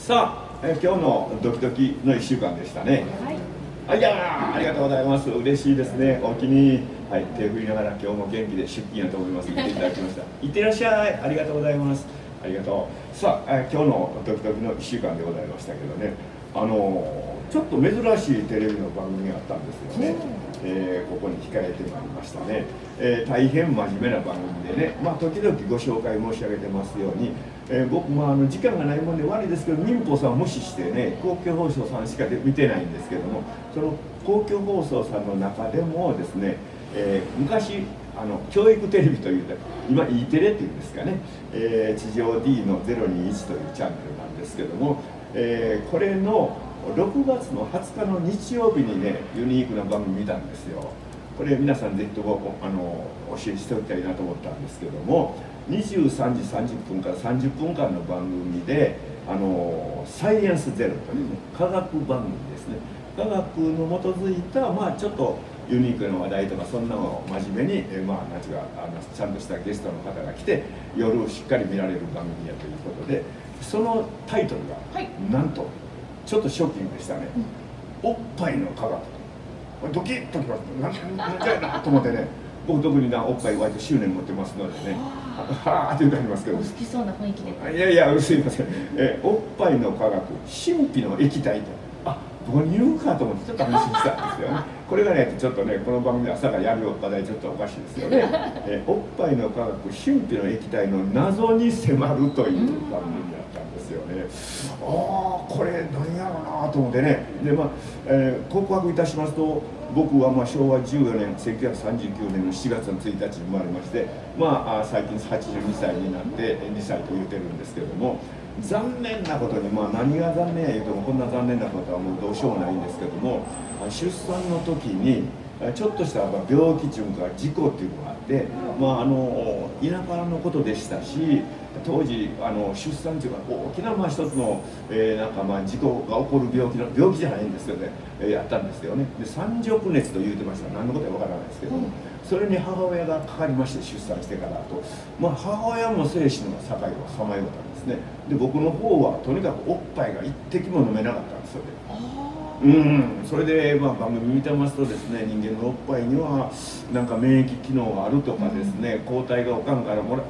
さあ、今日のドキドキの1週間でしたね。はい、いやー、ありがとうございます。嬉しいですね。お気に、はい、手振りながら今日も元気で出勤やと思います。見ていただきました。いってらっしゃい。ありがとうございます。ありがとう。さあ、今日のドキドキの1週間でございましたけどね。ちょっと珍しいテレビの番組があったんですよね。ここに控えてまいりましたね。大変真面目な番組でね、時々ご紹介申し上げてますように、僕も時間がないもんで悪いですけど、民放さんを無視してね、公共放送さんしか見てないんですけども、その公共放送さんの中でもですね、昔教育テレビという今 E テレっていうんですかね、地上 D の021というチャンネルなんですけども、これの6月の20日の日曜日にね、ユニークな番組見たんですよ。これ皆さんぜひとも教えしておきたいなと思ったんですけども、23時30分から30分間の番組でサイエンスゼロというね、科学番組ですね。科学の基づいたちょっとユニークな話題とかそんなのを真面目にちゃんとしたゲストの方が来て夜しっかり見られる番組やということで、そのタイトルが、なんとちょっとショッキングでしたね。おっぱいの科学。ドキッときます。なんじゃいなと思ってね。僕特におっぱい割と執念持ってますのでね。はあって言ってありますけど。 好きそうな雰囲気で。 いやいや、すいません。おっぱいの科学、神秘の液体と。母乳かと思ってちょっと安心したんですよね。これがね、ちょっとね、この番組で朝からやる話題ちょっとおかしいですよね。おっぱいの科学、神秘の液体の謎に迫るという番組だったんですよね。これ何やろうなと思ってね。で告白いたしますと、僕は昭和14年1939年の7月の1日に生まれまして、最近82歳になって2歳と言うてるんですけども、残念なことに何が残念や言うてもこんな残念なことはもうどうしようもないんですけども、出産の時にちょっとした病気というか事故っていうのがあって、田舎のことでしたし、当時出産というか大きな一つの、事故が起こる病気じゃないんですけどね、やったんですよね。で三褥熱と言うてました。何のことかわからないですけども、それに母親がかかりまして、出産してからと、母親も生死の境をさまよったんですね。で僕の方はとにかくおっぱいが一滴も飲めなかったんですよね。それで番組見てますとですね、人間のおっぱいには免疫機能があるとかですね、抗体がお母さんからも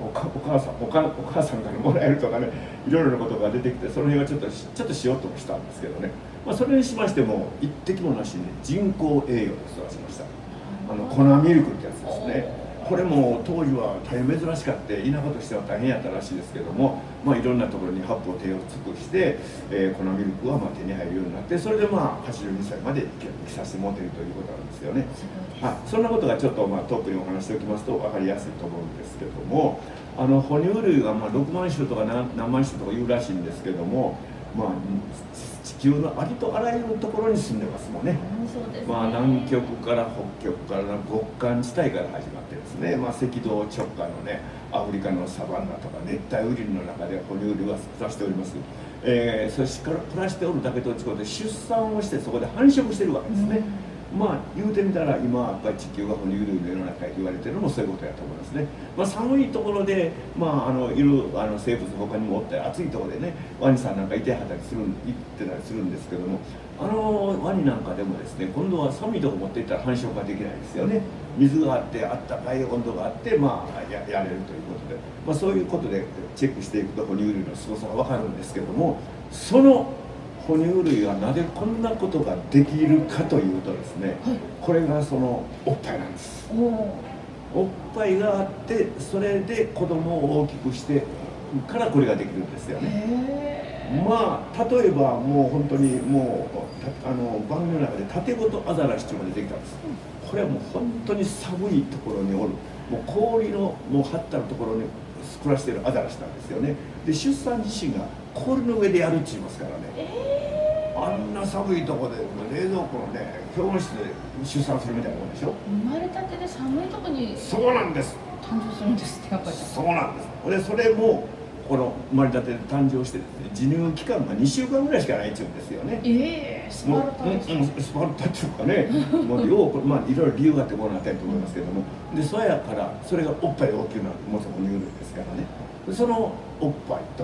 らえるとかね、いろいろなことが出てきて、その辺はちょっとしようともしたんですけどね、それにしましても一滴もなしに人工栄養で育ちました。粉ミルクってやつですね。これも当時は大変珍しかって、田舎としては大変やったらしいですけども、いろんなところに八方手を尽くして、粉ミルクは手に入るようになって、それで82歳まで生きさせてもらっているということなんですよね。そんなことがちょっとトップにお話しておきますと分かりやすいと思うんですけども、哺乳類が6万種とか何万種とかいうらしいんですけども、地球のありとあらゆるところに住んでますもんね。南極から北極から極寒地帯から始まってですね、赤道直下のね、アフリカのサバンナとか熱帯雨林の中で哺乳類は暮らしております。そして暮らしておるだけと違って出産をしてそこで繁殖してるわけですね。言うてみたら今やっぱり地球が哺乳類の世の中へ言われてるのもそういうことやと思いますね。寒いところでいる生物他にもおったり、暑いところでねワニさんなんかいてたりするんですけども、ワニなんかでもですね、今度は寒いとこ持っていったら繁殖ができないですよね。水があってあったかい温度があってやれるということで、そういうことでチェックしていくと哺乳類のすごさが分かるんですけども、その哺乳類がなぜこんなことができるかというとですね、これがそのおっぱいなんです。おっぱいがあって、それで子供を大きくしてからこれができるんですよね。例えばもう本当に番組の中で縦ごとアザラシというのが出てきたんです。これはもう本当に寒いところにおる、氷の張ったところに暮らしているアザラシなんですよね。で出産自身が氷の上でやるって言いますからね。あんな寒いところで冷蔵庫のね氷温室で出産するみたいなもんでしょ。 生まれたてで寒いところにそうなんです。 誕生するんですって、やっぱり。そうなんです。でそれもこの生まれたてで誕生してですね、授乳期間が2週間ぐらいしかないっていうんですよね。 スパルタですか。 スパルタっていうかね、いろいろ理由があってこうなったりと思いますけども、でそやからそれがおっぱい大きくなるもの哺乳類ですからね。そのおっぱいと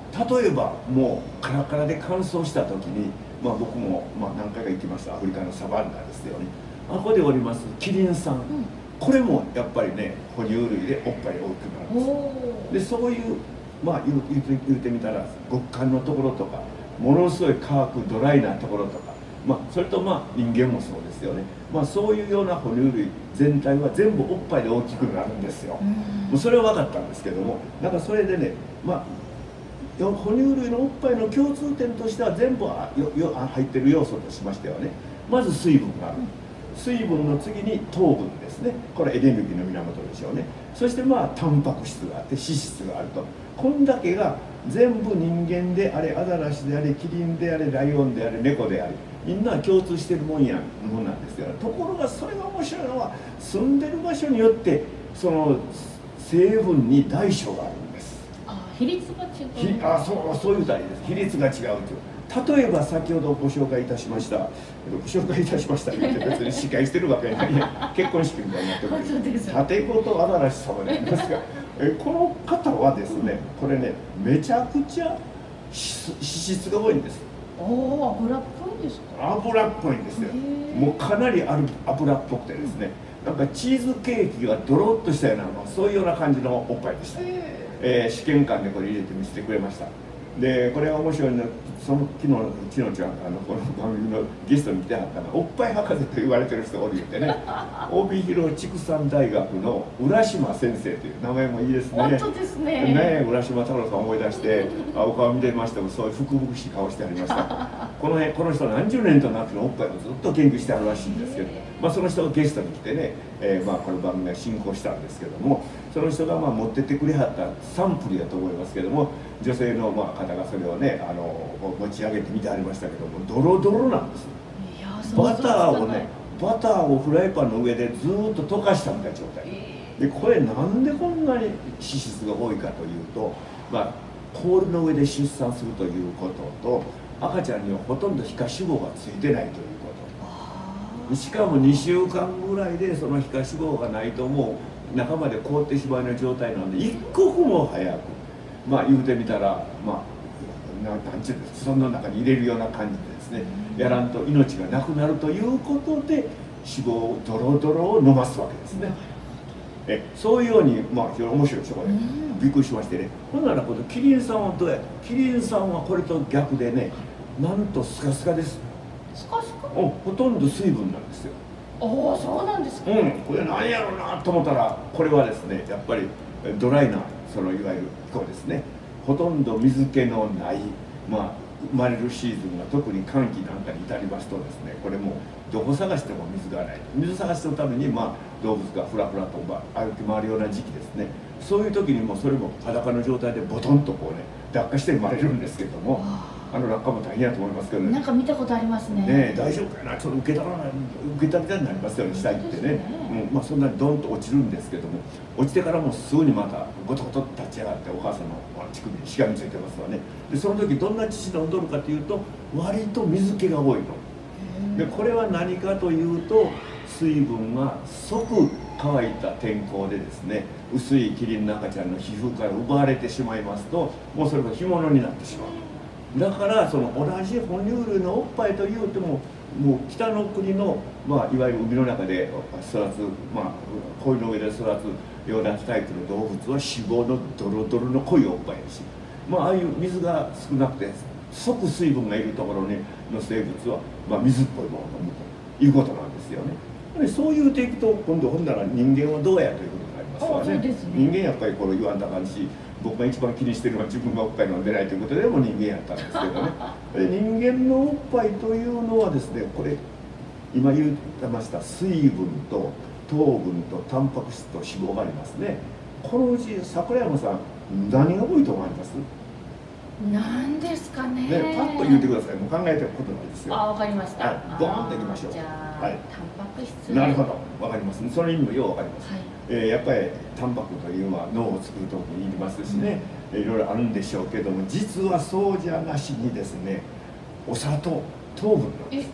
例えばもうカラカラで乾燥した時に、僕も何回か行きましたアフリカのサバンナですよね。あここでおりますキリンさん、これもやっぱりね哺乳類でおっぱい大きくなるんです。でそういう言うてみたら極寒のところとかものすごい乾くドライなところとか、それと人間もそうですよね。そういうような哺乳類全体は全部おっぱいで大きくなるんですよ。もうそれは分かったんですけども、だからそれでね哺乳類のおっぱいの共通点としては全部入ってる要素としましてはね、まず水分がある。水分の次に糖分ですね。これエネルギーの源でしょうね。そしてタンパク質があって脂質があると、こんだけが全部人間であれアザラシであれキリンであれライオンであれ猫であれみんな共通してるもんなんですよ。ところがそれが面白いのは住んでる場所によってその成分に大小があるんです。 比率が違う。 そういうたりです。比率が違うという。例えば先ほどご紹介いたしましたって別に司会してるわけない結婚式みたいになってます縦子とアザラシ様でありますがこの方はですねこれねめちゃくちゃ脂質が多いんです。 油っぽいですか？ 油っぽいんですよ。もうかなり油っぽくてですね、なんかチーズケーキがドロッとしたようなそういうような感じのおっぱいでした。試験管でこれ入れて見せてくれました。でこれが面白いのはその昨日ちゃんこの番組のゲストに来てはったのおっぱい博士と言われてる人がおるってね帯広畜産大学の浦島先生という名前もいいですね。 本当ですね。 浦島太郎さんを思い出してお顔見てましてもそういう福々しい顔してありました。この人何十年となってのおっぱいをずっと研究してあるらしいんですけど、その人がゲストに来てね、この番組が進行したんですけども、その人が持ってってくれはったサンプルやと思いますけども、女性の方がそれをね持ち上げてみてありましたけどもドロドロなんです。バターをフライパンの上でずっと溶かしたみたいな状態で、これなんでこんなに脂質が多いかというと、氷の上で出産するということと赤ちゃんにはほとんど皮下脂肪がついてないということ、しかも2週間ぐらいでその皮下脂肪がないともう中まで凍ってしまうような状態なので一刻も早く言うてみたらなんていうんですか、その中に入れるような感じでですねやらんと命がなくなるということで脂肪をドロドロを飲ますわけですね。そういうように非常に面白いでしょこれ。びっくりしましてね。ほんならこのキリンさんはどうやキリンさんはこれと逆でね、なんとスカスカです。 スカスカ？ ほとんど水分なんですよ。 そうなんですか。 これ何やろうなと思ったらこれはですねやっぱりドライないわゆる気候ですね。ほとんど水気のない生まれるシーズンが特に寒気なんかに至りますとですね、これもどこ探しても水がない。水探しのために動物がふらふらと歩き回るような時期ですね。そういう時にもそれも裸の状態でボトンと落下して生まれるんですけども、落下も大変やと思いますけどね。 なんか見たことありますね。 大丈夫かな、ちょっと受けたみたいになりますよね、下行ってね。そんなにドンと落ちるんですけども、落ちてからもすぐにまたゴトゴト立ち上がってお母さんの乳首にしがみついてますわね。でその時どんな乳飲んどるかというと割と水気が多いの。でこれは何かというと水分が即乾いた天候でですね薄いキリンの赤ちゃんの皮膚から奪われてしまいますともうそれが干物になってしまう。だからその同じ哺乳類のおっぱいというてももう北の国の、いわゆる海の中で育つ、氷の上で育つようなタイプの動物は脂肪のドロドロの濃いおっぱいですし、ああいう水が少なくて即水分がいるところの生物は、水っぽいものを飲むということなんですよね。でそういうていくと今度ほんなら人間はどうやということになりますわね。人間やっぱりこれ言わんだかんし、僕が一番気にしてるのは自分がおっぱい飲んでないということでも人間やったんですけどね。で人間のおっぱいというのはですね、これ今言ってました水分と糖分とタンパク質と脂肪がありますね。このうち桜山さん何が多いと思われます？ なんですかね。 パッと言ってください。もう考えてることないですよ。 わかりました。 ボーンといきましょう。 じゃあ、タンパク質。 なるほど、わかりますね。その意味もようわかります。やっぱりタンパクというのは脳を作るときにいりますしね、いろいろあるんでしょうけども、実はそうじゃなしにですね、お砂糖、糖分なんです。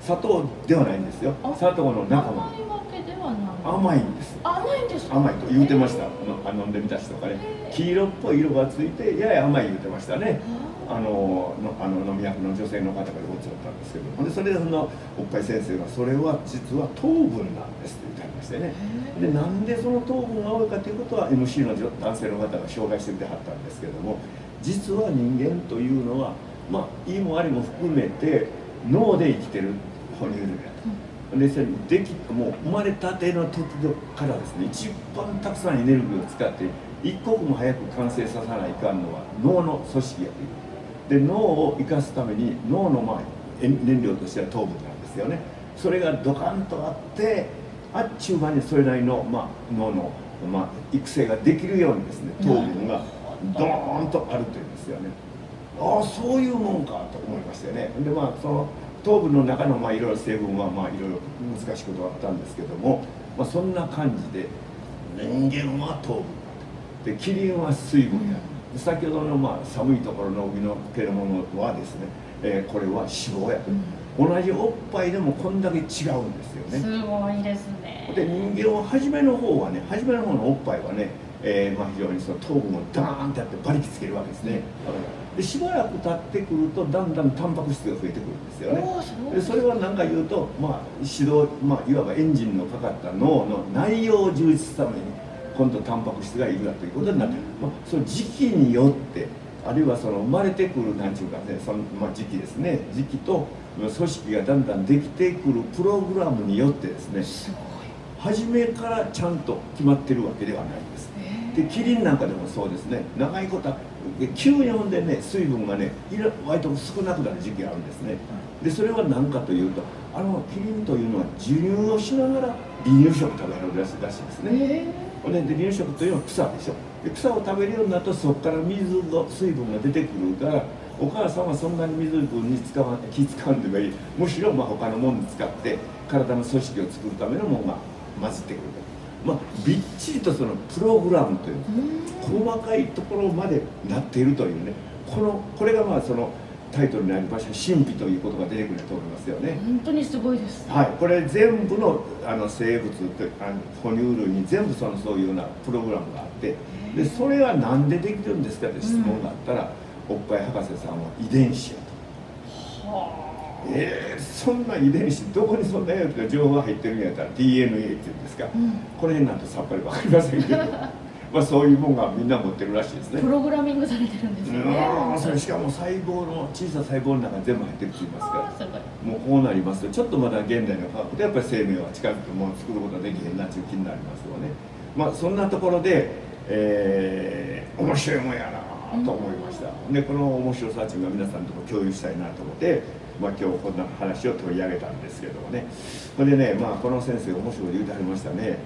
砂糖ではないんですよ。砂糖の仲間。 甘いわけではない。 甘いんです。 甘いんですか。 甘いと言うてました。飲んでみた人がね、黄色っぽい色がついてやや甘い言うてましたね。飲み役の女性の方がごつだったんですけど、でそれでおっぱい先生がそれは実は糖分なんですって言ってありましてね。でなんでその糖分が多いかということは MC の男性の方が紹介してみてはったんですけれども、実は人間というのはまあいいも悪いも含めて脳で生きてる哺乳類だと。もう生まれたての時からですね、一番たくさんエネルギーを使って一刻も早く完成させないかんのは脳の組織やという。で脳を生かすために脳の燃料としては糖分なんですよね。それがドカンとあってあっちゅう間にそれなりの、脳の、育成ができるようにですね、糖分がドーンとあるというんですよね。ああそういうもんかと思いましたよね。でその糖分の中のいろいろ成分はいろいろ難しいことがあったんですけども、そんな感じで人間は糖分でキリンは水分や、先ほどの寒いところの海のけるものはですね、これは脂肪やと、同じおっぱいでもこんだけ違うんですよね。 すごいですね。 で人間は初めの方はね、初めの方のおっぱいはね、非常にその糖分をダーンってやって馬力つけるわけですね。でしばらく経ってくるとだんだんタンパク質が増えてくるんですよね。でそれは何か言うと、指導、いわばエンジンのかかった脳の内容を充実するために今度タンパク質がいるだということになっている。その時期によって、あるいはその生まれてくるなんていうかね、その時期ですね、時期と組織がだんだんできてくるプログラムによってですね、初めからちゃんと決まってるわけではないんです。でキリンなんかでもそうですね、長いことは急にほんでね、水分がね割と少なくなる時期があるんですね。でそれは何かというと、キリンというのは授乳をしながら離乳食を食べるらしいですね。で離乳食というのは草でしょ。で草を食べるようになるとそこから水分が出てくるから、お母さんはそんなに水分に気使わんでもいい、むしろ他のものに使って体の組織を作るためのものが混じってくる。びっちりとそのプログラムという細かいところまでなっているというね、これがそのタイトルにありました神秘ということが出てくると思いますよね。 本当にすごいです。 はい、これ全部の生物哺乳類に全部そういうようなプログラムがあって、でそれは何でできるんですかって質問があったら、おっぱい博士さんは遺伝子やと。そんな遺伝子どこにそんな情報が入ってるんやったら DNA っていうんですか、この辺なんてさっぱり分かりませんけどそういうもんがみんな持ってるらしいですね。 プログラミングされてるんですよね。 それしかも小さな細胞の中に全部入ってるって言いますから、もうこうなりますとちょっとまだ現代の科学でやっぱり生命は近づくものを作ることができへんなっていう気になりますよね。そんなところで、面白いもんやなと思いました。でこの面白さっていうのは皆さんとも共有したいなと思って、今日こんな話を取り上げたんですけどもね。それでね、この先生面白い言うてはりましたね。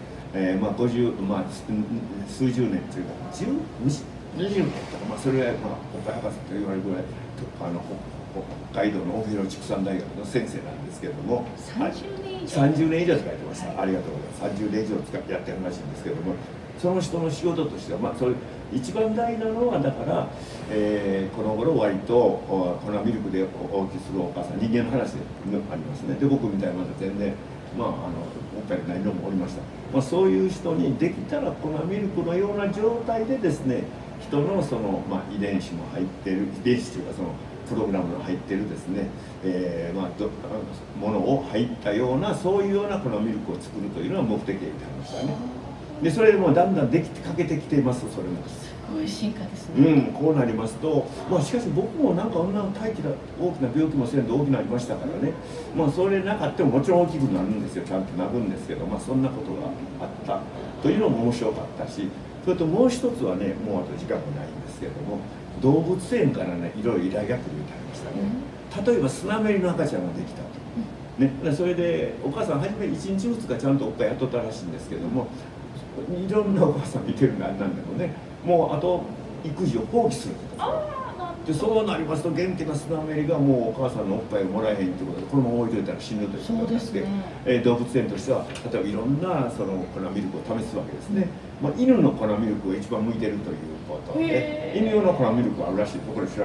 数十年というか20年とか、それぐらいおっぱい博士と言われるぐらい北海道の帯広畜産大学の先生なんですけれども、30年以上使ってました。ありがとうございます。30年以上やってるらしいんですけれども、その人の仕事としてはそれ一番大事なのはだから、この頃割と粉ミルクで大きくするお母さん、人間の話でありますね。で僕みたいなまだ全然おっぱいがないのもおりました。そういう人にできたら粉ミルクのような状態でですね、人のその、遺伝子も入ってる、遺伝子というかそのプログラムが入ってるですね、ものを入ったようなそういうような粉ミルクを作るというのが目的で言ってましたね。でそれでもだんだんできてかけてきています。それもすごい進化ですね。 こうなりますと、しかし僕もなんか女の大気な大きな病気もせんで大きくなりましたからね、それなかったももちろん大きくなるんですよ、ちゃんとなるんですけど、そんなことがあったというのも面白かったし、それともう一つはね、もうあと時間もないんですけれども、動物園からねいろいろ依頼が来るみたいましたね。例えばスナメリの赤ちゃんができたと、それでお母さん初め1日2日ちゃんとおっぱいやっとったらしいんですけども、いろんなお母さん見てるなんでもね、もうあと育児を放棄するとかで、そうなりますと元気なスナメリがもうお母さんのおっぱいをもらえへんということで、このまま置いといたら死ぬということになって、動物園としては例えばいろんなその粉ミルクを試すわけですね。犬の粉ミルクが一番向いてるということで、犬用の粉ミルクがあるらしいところ知らなかった。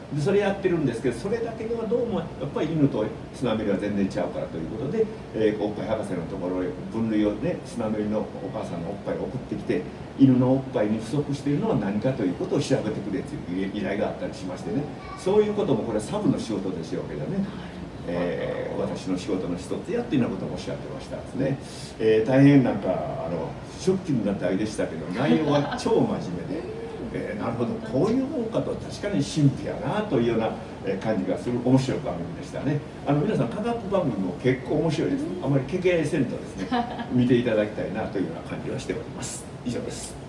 でそれやってるんですけど、それだけではどうもやっぱり犬とスナメリは全然ちゃうからということで、おっぱい博士のところへ分類をね、スナメリのお母さんのおっぱいを送ってきて、犬のおっぱいに不足しているのは何かということを調べてくれという依頼があったりしましてね、そういうこともこれはサブの仕事ですよわけだね。私の仕事の一つやっていうようなことをおっしゃってましたですね。大変なんかショッキングな題でしたけど、内容は超真面目で。なるほど、こういうもんかと、確かに神秘やなというような感じがする面白い番組でしたね。皆さん科学番組も結構面白いです。あまり経験せんとですね見ていただきたいなというような感じはしております。以上です。